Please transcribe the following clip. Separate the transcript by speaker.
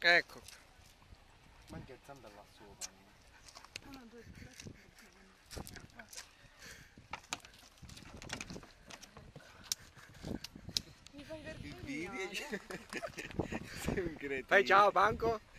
Speaker 1: Ecco.
Speaker 2: Ma anche il zampa là sopra.
Speaker 3: Mi fai
Speaker 2: Sei un
Speaker 1: Fai
Speaker 2: cretino.
Speaker 1: ciao Banco.